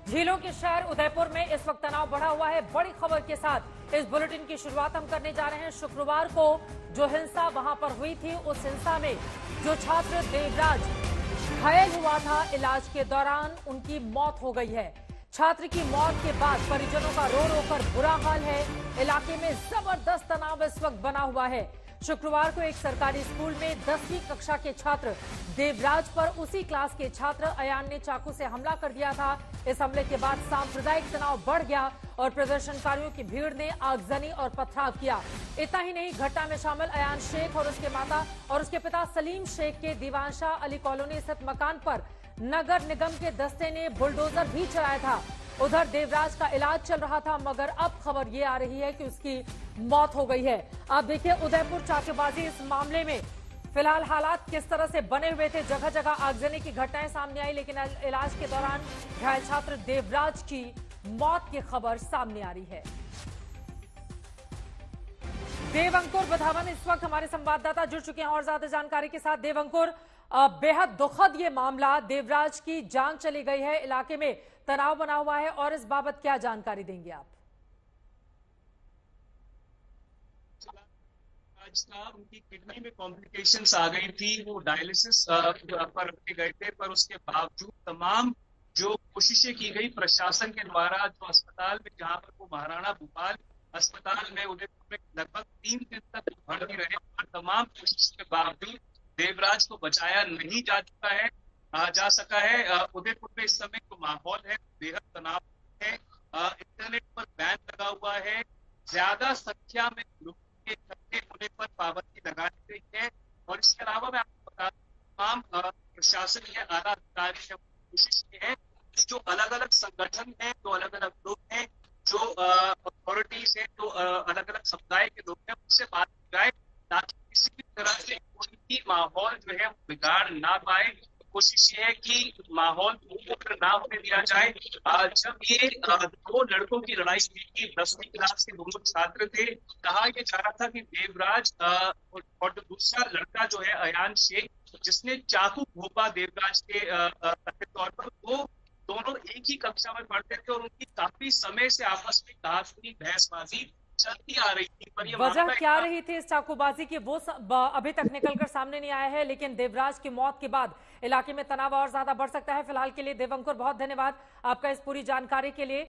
झीलों के शहर उदयपुर में इस वक्त तनाव बढ़ा हुआ है। बड़ी खबर के साथ इस बुलेटिन की शुरुआत हम करने जा रहे हैं। शुक्रवार को जो हिंसा वहां पर हुई थी, उस हिंसा में जो छात्र देवराज घायल हुआ था, इलाज के दौरान उनकी मौत हो गई है। छात्र की मौत के बाद परिजनों का रो रो कर बुरा हाल है। इलाके में जबरदस्त तनाव इस वक्त बना हुआ है। शुक्रवार को एक सरकारी स्कूल में 10वीं कक्षा के छात्र देवराज पर उसी क्लास के छात्र अयान ने चाकू से हमला कर दिया था। इस हमले के बाद सांप्रदायिक तनाव बढ़ गया और प्रदर्शनकारियों की भीड़ ने आगजनी और पथराव किया। इतना ही नहीं, घटना में शामिल अयान शेख और उसके माता और उसके पिता सलीम शेख के दीवानशाह अली कॉलोनी स्थित मकान पर नगर निगम के दस्ते ने बुलडोजर भी चलाया था। उधर देवराज का इलाज चल रहा था, मगर अब खबर ये आ रही है कि उसकी मौत हो गई है। आप देखिए, उदयपुर चाकूबाजी इस मामले में फिलहाल हालात किस तरह से बने हुए थे। जगह जगह आगजनी की घटनाएं सामने आई, लेकिन इलाज के दौरान घायल छात्र देवराज की मौत की खबर सामने आ रही है। देवंकुर बधावन इस वक्त हमारे संवाददाता जुड़ चुके हैं और ज्यादा जानकारी के साथ। देवंकुर, बेहद दुखद ये मामला, देवराज की जान चली गई है, इलाके में तनाव बना हुआ है और इस बाबत क्या जानकारी देंगे आप? आज था उनकी किडनी में कॉम्प्लिकेशंस आ गई थी, वो डायलिसिस पर रखे गए थे, पर उसके बावजूद तमाम जो कोशिशें की गई प्रशासन के द्वारा, जो अस्पताल में जहां पर वो महाराणा भूपाल अस्पताल में उदयपुर में लगभग 3 दिन तक भर्ती रहे, और तमाम कोशिश के बावजूद देवराज को बचाया नहीं जा सका है। उदयपुर में इस समय जो माहौल है बेहद तनाव है। इंटरनेट पर बैन लगा हुआ है, ज्यादा संख्या में लोगों के इकट्ठे होने पर पाबंदी लगा दी गई है। और इसके अलावा मैं आपको बता दूं, तमाम प्रशासन के आला अधिकारी ने कोशिश की है कि जो अलग अलग संगठन है, जो अलग अलग लोग हैं, जो अथॉरिटीज है, जो अलग अलग समुदाय के लोग हैं, उनसे बात की जाए ताकि किसी भी तरह से कोई भी माहौल जो है वो बिगाड़ ना पाए। कोशिश ये है कि माहौल को ना होने दिया जाए। जब ये दो लड़कों की लड़ाई हुई थी, 10वीं क्लास के दोनों छात्र थे, कहा यह जा रहा था कि देवराज और जो दूसरा लड़का जो है अयान शेख, जिसने चाकू घोंपा देवराज के कथित तौर पर, वो दोनों एक ही कक्षा में पढ़ते थे और उनकी काफी समय से आपस में कहासुनी बहसबाजी चलती आ रही थी। पर वजह क्या रही थी इस चाकूबाजी की, वो अभी तक निकलकर सामने नहीं आया है, लेकिन देवराज की मौत के बाद इलाके में तनाव और ज्यादा बढ़ सकता है। फिलहाल के लिए देवंकुर बहुत धन्यवाद आपका इस पूरी जानकारी के लिए।